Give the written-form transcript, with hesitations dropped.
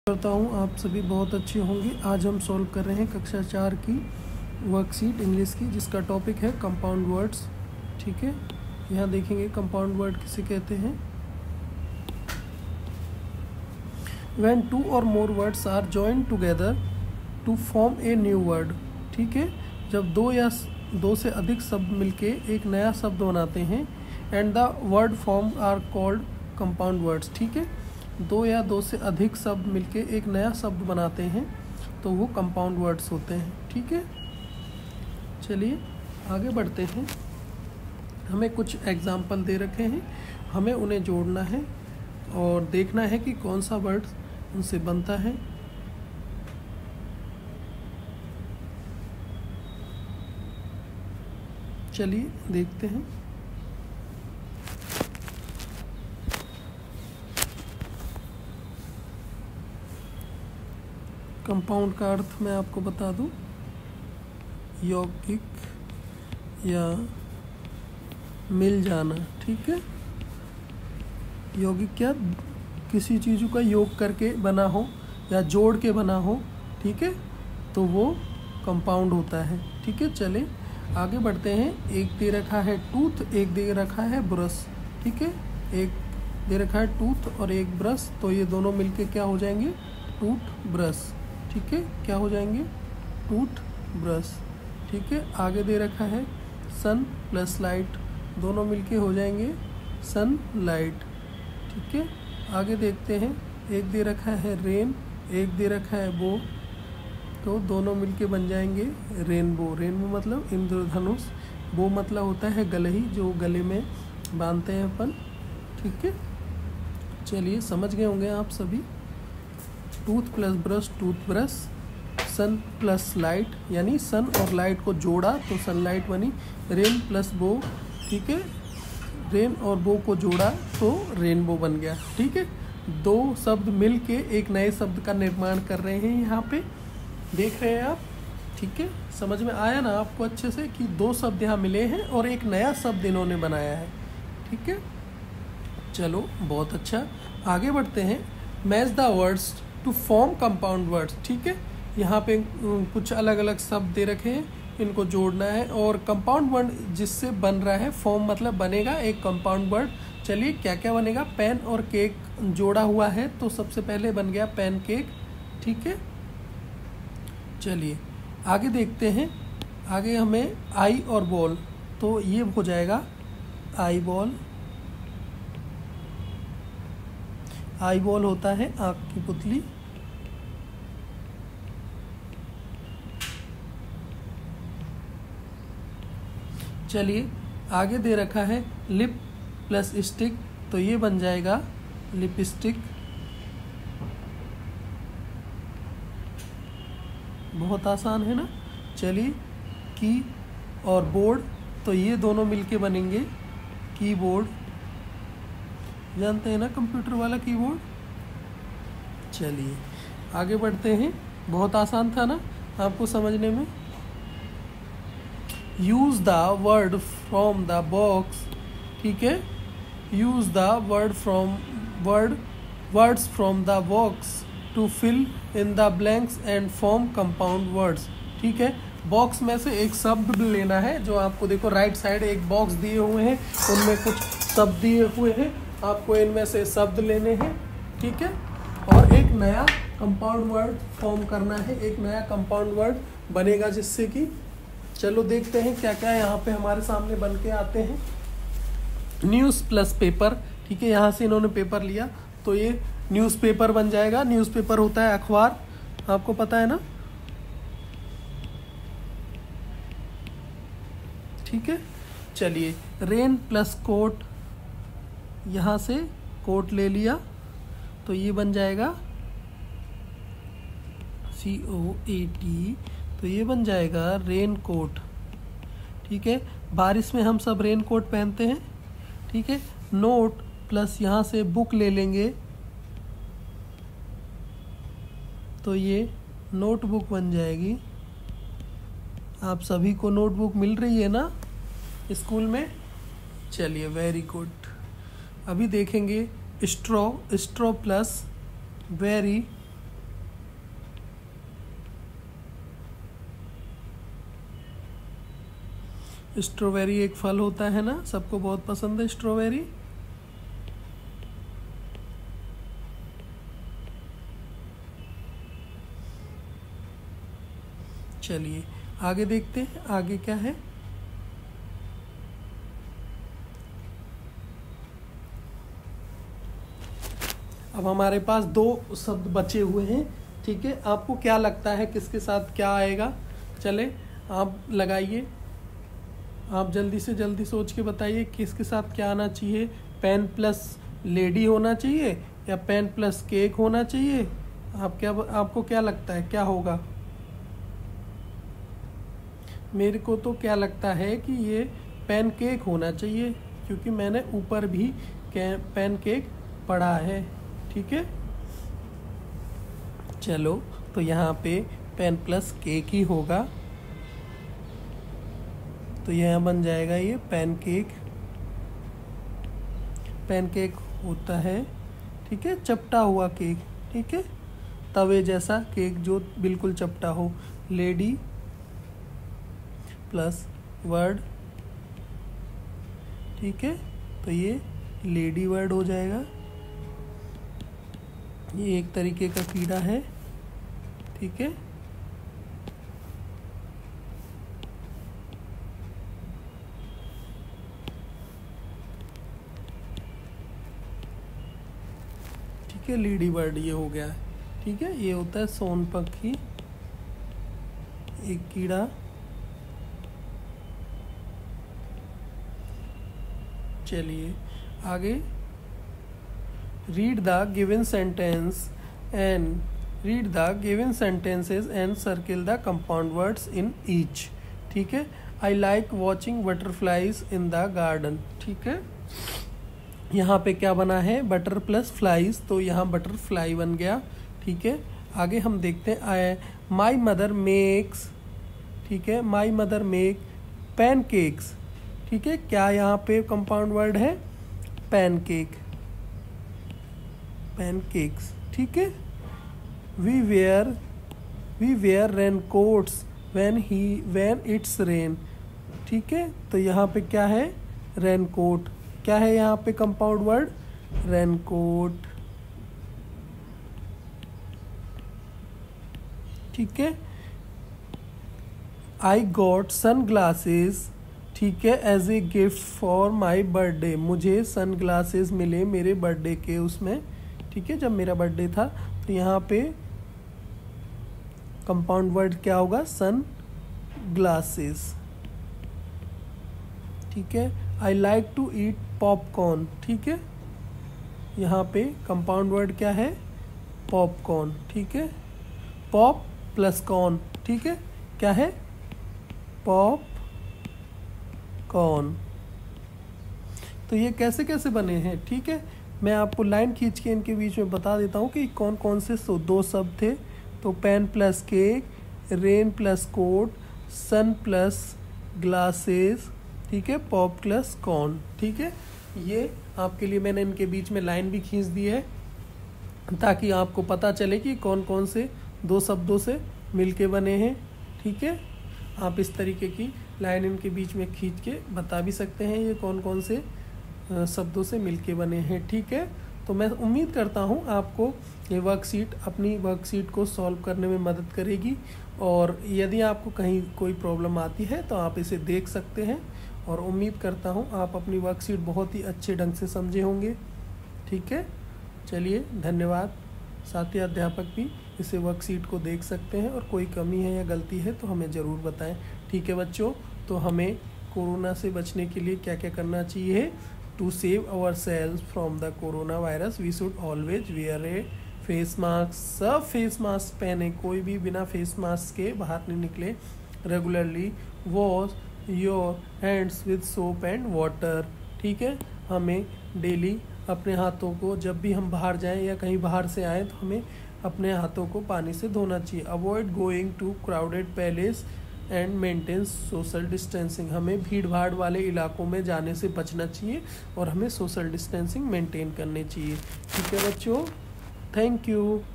करता हूँ आप सभी बहुत अच्छे होंगे। आज हम सॉल्व कर रहे हैं कक्षा 4 की वर्कशीट इंग्लिश की, जिसका टॉपिक है कंपाउंड वर्ड्स। ठीक है, यहाँ देखेंगे कंपाउंड वर्ड किसे कहते हैं। When two or more words are joined together to form a new word। ठीक है, जब दो से अधिक शब्द मिलके एक नया शब्द बनाते हैं। And the word form are called compound words. ठीक है, दो से अधिक शब्द मिलके एक नया शब्द बनाते हैं तो वो कंपाउंड वर्ड्स होते हैं। ठीक है, चलिए आगे बढ़ते हैं। हमें कुछ एग्जाम्पल दे रखे हैं, हमें उन्हें जोड़ना है और देखना है कि कौन सा वर्ड उनसे बनता है। चलिए देखते हैं। कंपाउंड का अर्थ मैं आपको बता दूं, यौगिक या मिल जाना। ठीक है, यौगिक क्या, किसी चीज़ों का योग करके बना हो या जोड़ के बना हो। ठीक है, तो वो कंपाउंड होता है। ठीक है, चले आगे बढ़ते हैं। एक दे रखा है टूथ, एक दे रखा है ब्रश। ठीक है, एक दे रखा है टूथ और एक ब्रश, तो ये दोनों मिलके क्या हो जाएंगे, टूथ ब्रश। ठीक है, क्या हो जाएंगे, टूथ ब्रश। ठीक है, आगे दे रखा है सन प्लस लाइट, दोनों मिलके हो जाएंगे सन लाइट। ठीक है, आगे देखते हैं। एक दे रखा है रेन, एक दे रखा है बो, तो दोनों मिलके बन जाएंगे रेनबो। रेनबो मतलब इंद्रधनुष, बो मतलब होता है गलही, जो गले में बांधते हैं अपन। ठीक है, चलिए समझ गए होंगे आप सभी। Tooth plus brush tooth brush, sun plus light यानी सन और लाइट को जोड़ा तो सनलाइट बनी। रेन प्लस बो, ठीक है, रेन और बो को जोड़ा तो रेनबो बन गया। ठीक है, दो शब्द मिल के एक नए शब्द का निर्माण कर रहे हैं, यहाँ पे देख रहे हैं आप। ठीक है, समझ में आया ना आपको अच्छे से कि दो शब्द यहाँ मिले हैं और एक नया शब्द इन्होंने बनाया है। ठीक है, चलो बहुत अच्छा, आगे बढ़ते हैं। Match the words to form compound words. ठीक है, यहाँ पे कुछ अलग अलग शब्द दे रखे हैं, इनको जोड़ना है और कंपाउंड वर्ड जिससे बन रहा है, फॉर्म मतलब बनेगा एक कंपाउंड वर्ड। चलिए क्या क्या बनेगा, पेन और केक जोड़ा हुआ है तो सबसे पहले बन गया पेन केक। ठीक है, चलिए आगे देखते हैं। आगे हमें आई और बॉल, तो ये हो जाएगा आई बॉल। आई बॉल होता है आँख की पुतली। चलिए आगे दे रखा है लिप प्लस स्टिक, तो ये बन जाएगा लिपस्टिक। बहुत आसान है ना। चलिए की और बोर्ड, तो ये दोनों मिलके बनेंगे कीबोर्ड। जानते हैं ना कंप्यूटर वाला कीबोर्ड। चलिए आगे बढ़ते हैं। बहुत आसान था ना आपको समझने में। Use the word from the box. ठीक है, use the words from the box to fill in the blanks and form compound words. ठीक है, बॉक्स में से एक शब्द लेना है, जो आपको देखो राइट साइड एक बॉक्स दिए हुए हैं, उनमें कुछ शब्द दिए हुए हैं, आपको इनमें से शब्द लेने हैं। ठीक है, और एक नया कंपाउंड वर्ड फॉर्म करना है, एक नया कंपाउंड वर्ड बनेगा जिससे कि, चलो देखते हैं क्या क्या यहाँ पे हमारे सामने बन के आते हैं। News plus paper. ठीक है, यहाँ से इन्होंने पेपर लिया तो ये न्यूज़पेपर बन जाएगा। न्यूज़पेपर होता है अखबार, आपको पता है ना। ठीक है, चलिए रेन प्लस कोट, यहाँ से कोट ले लिया तो ये बन जाएगा COAT, तो ये बन जाएगा रेन कोट। ठीक है, बारिश में हम सब रेन कोट पहनते हैं। ठीक है, नोट प्लस यहाँ से बुक ले लेंगे तो ये नोटबुक बन जाएगी। आप सभी को नोटबुक मिल रही है ना स्कूल में। चलिए वेरी गुड। अभी देखेंगे straw, straw plus very strawberry एक फल होता है ना, सबको बहुत पसंद है स्ट्रॉबेरी। चलिए आगे देखते हैं आगे क्या है। अब हमारे पास 2 शब्द बचे हुए हैं, ठीक है। आपको क्या लगता है किसके साथ क्या आएगा? चले आप लगाइए, आप जल्दी से जल्दी सोच के बताइए किसके साथ क्या आना चाहिए। पेन प्लस लेडी होना चाहिए या पेन प्लस केक होना चाहिए? आपको क्या लगता है क्या होगा? मेरे को तो क्या लगता है कि ये पैन केक होना चाहिए, क्योंकि मैंने ऊपर भी पैन केक पढ़ा है, ठीक है। चलो तो यहाँ पे पेन प्लस केक ही होगा, तो यहाँ बन जाएगा ये पैन केक। पैन केक होता है, ठीक है, चपटा हुआ केक, ठीक है, तवे जैसा केक जो बिल्कुल चपटा हो। लेडी प्लस वर्ड, ठीक है, तो ये लेडी वर्ड हो जाएगा। ये एक तरीके का कीड़ा है, ठीक है। ठीक है, लेडी बर्ड ये हो गया, ठीक है। ये होता है सोनपखी, एक कीड़ा। चलिए आगे। Read the given sentences and circle the compound words in each, ठीक है। I like watching butterflies in the garden, ठीक है। यहाँ पे क्या बना है? बटर प्लस फ्लाइज, तो यहाँ बटरफ्लाई बन गया, ठीक है। आगे हम देखते हैं माई मदर मेक्स, ठीक है, माई मदर मेक पैनकेक्स, ठीक है। क्या यहाँ पे कंपाउंड वर्ड है? पैनकेक, पैनकेक्स, ठीक है। We wear raincoats when it's rain, ठीक है। तो यहाँ पे क्या है? रेनकोट। क्या है यहाँ पे कंपाउंड वर्ड? रेनकोट, ठीक है। आई गॉट सन ग्लासेस, ठीक है, as a gift for my birthday. मुझे सन ग्लासेस मिले मेरे बर्थडे के उसमें, ठीक है, जब मेरा बर्थडे था। तो यहाँ पे कंपाउंड वर्ड क्या होगा? सन ग्लासेस, ठीक है। I like to eat popcorn, ठीक है। यहाँ पे कंपाउंड वर्ड क्या है? पॉपकॉर्न, ठीक है। पॉप प्लस कॉर्न, ठीक है, क्या है? Popcorn. तो ये कैसे कैसे बने हैं, ठीक है। मैं आपको लाइन खींच के इनके बीच में बता देता हूँ कि कौन कौन से 2 शब्द थे। तो pen plus cake, rain plus coat, sun plus glasses, ठीक है, पॉप प्लस कॉर्न, ठीक है। ये आपके लिए मैंने इनके बीच में लाइन भी खींच दी है, ताकि आपको पता चले कि कौन कौन से 2 शब्दों से मिलके बने हैं, ठीक है। आप इस तरीके की लाइन इनके बीच में खींच के बता भी सकते हैं ये कौन कौन से शब्दों से मिलके बने हैं, ठीक है। तो मैं उम्मीद करता हूँ आपको ये वर्कशीट अपनी वर्कशीट को सॉल्व करने में मदद करेगी। और यदि आपको कहीं कोई प्रॉब्लम आती है तो आप इसे देख सकते हैं, और उम्मीद करता हूँ आप अपनी वर्कशीट बहुत ही अच्छे ढंग से समझे होंगे, ठीक है। चलिए धन्यवाद। साथ ही अध्यापक भी इसे वर्कशीट को देख सकते हैं, और कोई कमी है या गलती है तो हमें ज़रूर बताएं, ठीक है बच्चों। तो हमें कोरोना से बचने के लिए क्या क्या करना चाहिए? To save ourselves from the corona virus we should always wear a face mask. सब फेस मास्क पहने, कोई भी बिना फेस मास्क के बाहर नहीं निकले। Regularly wash your hands with soap and water, ठीक है। हमें डेली अपने हाथों को, जब भी हम बाहर जाएं या कहीं बाहर से आएँ, तो हमें अपने हाथों को पानी से धोना चाहिए। Avoid going to crowded places and maintain social distancing. हमें भीड़ भाड़ वाले इलाकों में जाने से बचना चाहिए, और हमें सोशल डिस्टेंसिंग मेंटेन करनी चाहिए, ठीक है बच्चों। Thank you.